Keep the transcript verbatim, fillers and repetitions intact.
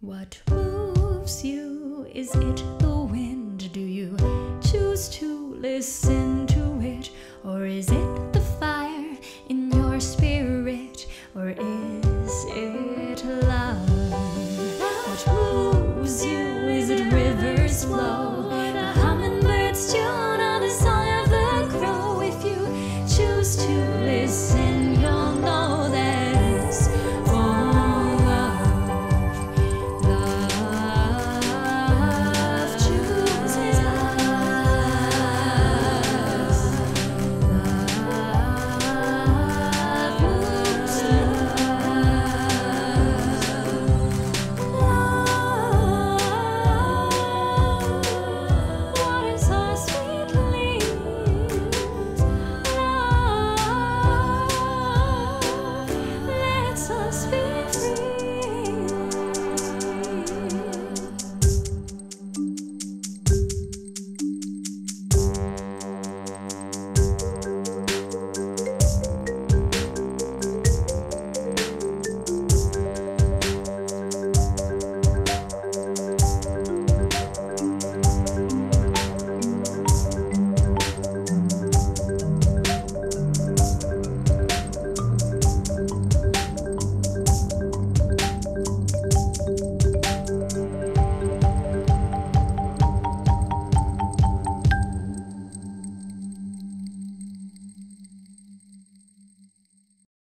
What moves you? Is it the wind? Do you choose to listen to it? Or is it